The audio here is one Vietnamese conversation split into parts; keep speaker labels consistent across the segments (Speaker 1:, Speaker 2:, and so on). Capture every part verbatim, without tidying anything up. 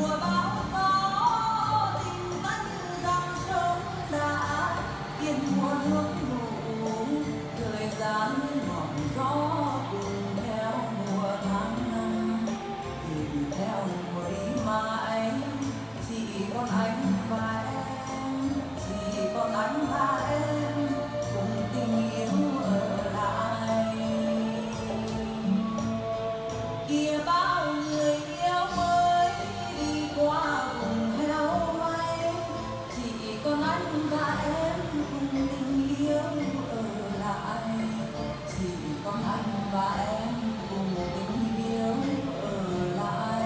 Speaker 1: mùa bão gió tình ta như dòng sông đã yên mùa nước ngủ thời gian ngọn gió cùng theo mùa tháng năm thì theo mùa đi mãi chỉ còn anh và em chỉ còn anh và em cùng tình yêu ở lại kia bao người yêu mới đi qua vùng heo may chỉ còn anh và em cùng tình yêu ở lại chỉ còn anh và em cùng tình yêu ở lại.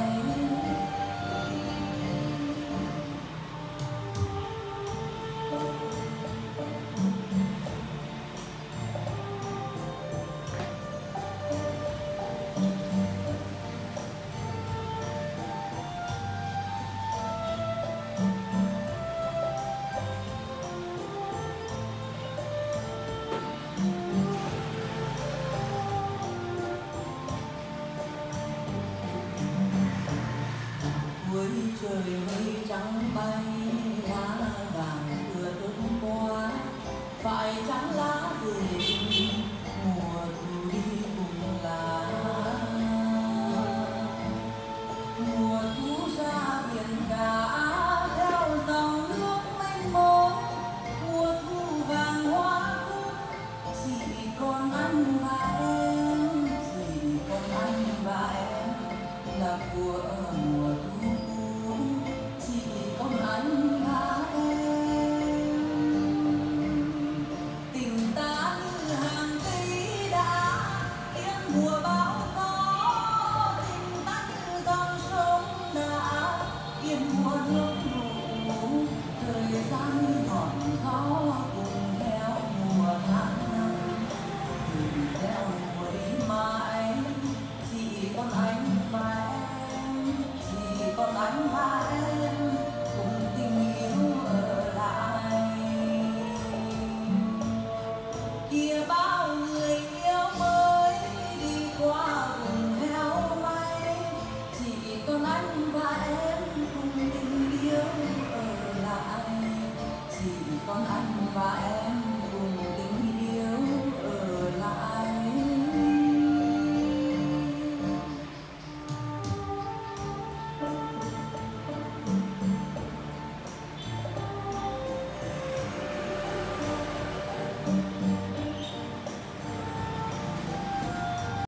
Speaker 1: Cuối trời mây trắng bay lá vàng vừa tuôn qua phải trắng lá rơi mùa thu đi cùng lá mùa thu ra biển cả theo dòng nước mênh mông mùa thu vàng hoa cúc chỉ còn anh và em chỉ còn anh và em là của mùa thu chỉ còn anh và em tình ta như hàng cây đã yên mùa bão gió tình ta như dòng sông đã yên mùa nước ngủ thời gian ngọn gió cùng theo mùa tháng năm từ theo mùa đi mãi chỉ còn anh và em chỉ còn anh và em cùng tình yêu ở lại kia bao người yêu mới đi qua vùng heo may chỉ còn anh và em cùng tình yêu ở lại chỉ còn anh và em cùng tình